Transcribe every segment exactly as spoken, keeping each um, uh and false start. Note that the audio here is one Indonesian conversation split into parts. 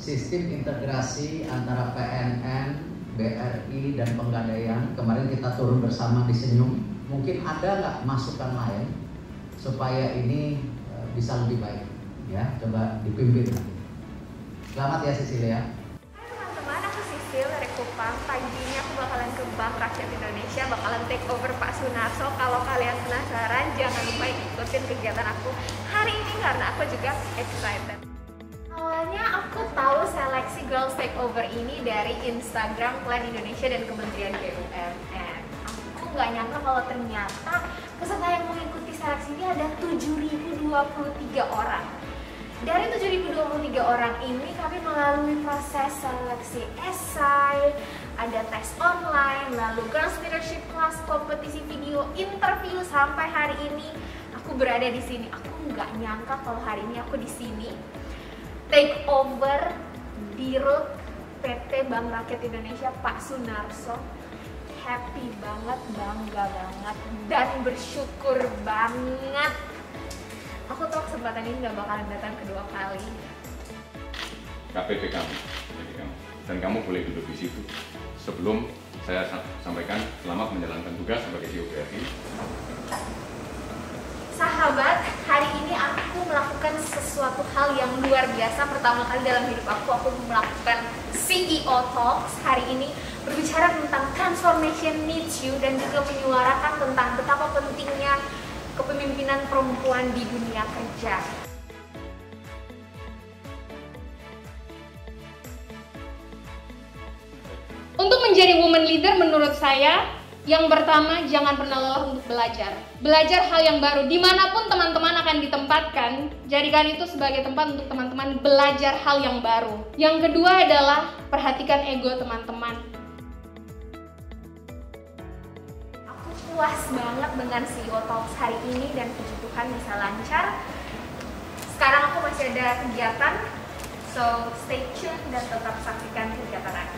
sistem integrasi antara P N N, B R I, dan Penggadaian. Kemarin kita turun bersama di Senyum. Mungkin ada nggak masukan lain supaya ini uh, bisa lebih baik? Ya, coba dipimpin. Selamat ya Cecilia. Hai teman-teman, aku Sisil dari Kupang. Pagi ini aku bakalan ke Bank Rakyat Indonesia, bakalan take over Pak Sunarso. Kalau kalian penasaran, jangan lupa ikutin kegiatan aku hari ini karena aku juga excited. Awalnya aku tahu seleksi Girls Takeover ini dari Instagram Plan Indonesia dan Kementerian B U M N. Aku nggak nyangka kalau ternyata peserta yang mengikuti seleksi ini ada tujuh ribu dua puluh tiga orang. Dari tujuh ribu dua puluh tiga orang ini kami melalui proses seleksi esai, ada tes online, lalu Girls Leadership Class, kompetisi video, interview sampai hari ini aku berada di sini. Aku nggak nyangka kalau hari ini aku di sini take over di Dirut P T Bank Rakyat Indonesia Pak Sunarso. Happy banget, bangga banget, dan bersyukur banget. Aku tahu kesempatan ini gak bakalan datang kedua kali. K P P kamu, dan kamu boleh duduk di situ. Sebelum saya sampaikan selamat menjalankan tugas sebagai C E O B R I. Sahabat, hari ini aku melakukan sesuatu hal yang luar biasa. Pertama kali dalam hidup aku, aku melakukan C E O Talks. Hari ini berbicara tentang transformation needs you dan juga menyuarakan tentang betapa pentingnya kepemimpinan perempuan di dunia kerja. Untuk menjadi woman leader menurut saya, yang pertama, jangan pernah lelah untuk belajar. Belajar hal yang baru, dimanapun teman-teman akan ditempatkan, jadikan itu sebagai tempat untuk teman-teman belajar hal yang baru. Yang kedua adalah perhatikan ego teman-teman. Aku puas banget dengan C E O Talks hari ini dan puji Tuhan bisa lancar. Sekarang aku masih ada kegiatan, so stay tune dan tetap saksikan kegiatan aku.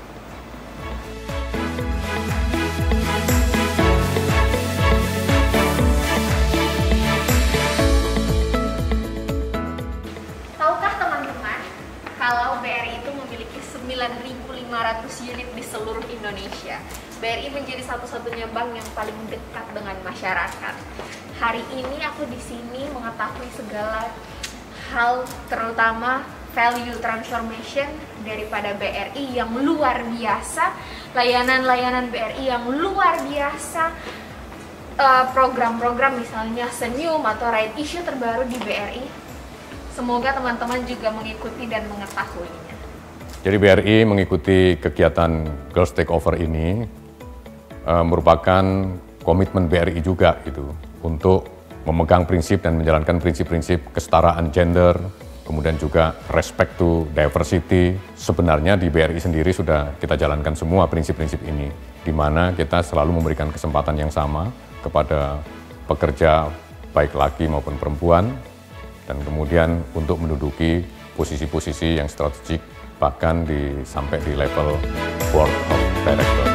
Tahukah teman-teman kalau B R I itu memiliki sembilan ribu lima ratus unit di seluruh Indonesia? B R I menjadi satu-satunya bank yang paling dekat dengan masyarakat. Hari ini aku di sini mengetahui segala hal, terutama value transformation daripada B R I yang luar biasa, layanan-layanan B R I yang luar biasa, program-program misalnya Senyum atau Right Issue terbaru di B R I. Semoga teman-teman juga mengikuti dan mengetahuinya. Jadi B R I mengikuti kegiatan Girls Takeover ini uh, merupakan komitmen B R I juga gitu untuk memegang prinsip dan menjalankan prinsip-prinsip kesetaraan gender, kemudian juga respect to diversity. Sebenarnya di B R I sendiri sudah kita jalankan semua prinsip-prinsip ini, di mana kita selalu memberikan kesempatan yang sama kepada pekerja baik laki maupun perempuan, dan kemudian untuk menduduki posisi-posisi yang strategik bahkan di, sampai di level board of director.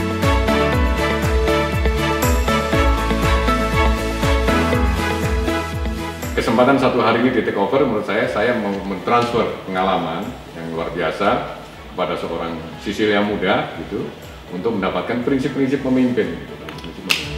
Kesempatan satu hari ini di take over, menurut saya, saya mau mentransfer pengalaman yang luar biasa kepada seorang Cecilia muda gitu, untuk mendapatkan prinsip-prinsip memimpin gitu. Prinsip memimpin.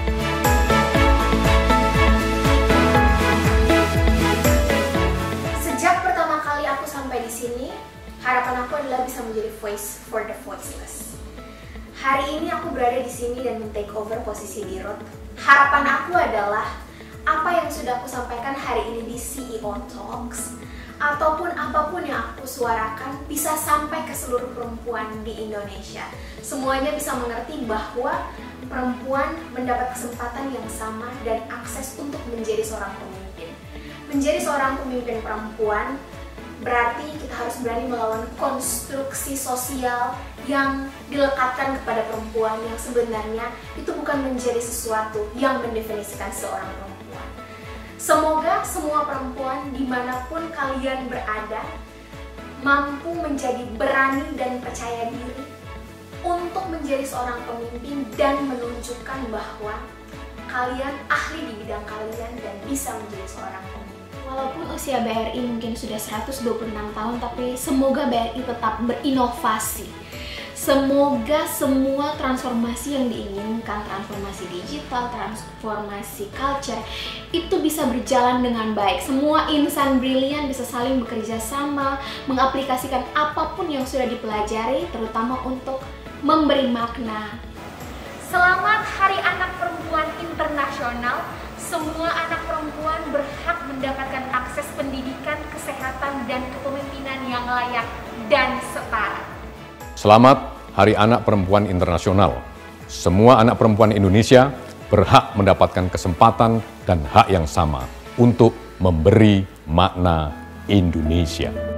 Sejak pertama kali aku sampai di sini, harapan aku adalah bisa menjadi voice for the voiceless. Hari ini aku berada di sini dan men-take over posisi Dirut. Harapan aku adalah apa yang sudah aku sampaikan hari ini di C E O Talks, ataupun apapun yang aku suarakan bisa sampai ke seluruh perempuan di Indonesia. Semuanya bisa mengerti bahwa perempuan mendapat kesempatan yang sama dan akses untuk menjadi seorang pemimpin. Menjadi seorang pemimpin perempuan berarti kita harus berani melawan konstruksi sosial yang dilekatkan kepada perempuan, yang sebenarnya itu bukan menjadi sesuatu yang mendefinisikan seorang perempuan. Semoga semua perempuan dimanapun kalian berada mampu menjadi berani dan percaya diri untuk menjadi seorang pemimpin dan menunjukkan bahwa kalian ahli di bidang kalian dan bisa menjadi seorang pemimpin. Walaupun usia B R I mungkin sudah seratus dua puluh enam tahun, tapi semoga B R I tetap berinovasi. Semoga semua transformasi yang diinginkan, transformasi digital, transformasi culture, itu bisa berjalan dengan baik. Semua insan brilian bisa saling bekerja sama, mengaplikasikan apapun yang sudah dipelajari, terutama untuk memberi makna. Selamat Hari Anak Perempuan Internasional. Semua anak perempuan berhak mendapatkan akses pendidikan, kesehatan, dan kepemimpinan yang layak dan setara. Selamat Hari Anak Perempuan Internasional. Semua anak perempuan Indonesia berhak mendapatkan kesempatan dan hak yang sama untuk memberi makna Indonesia.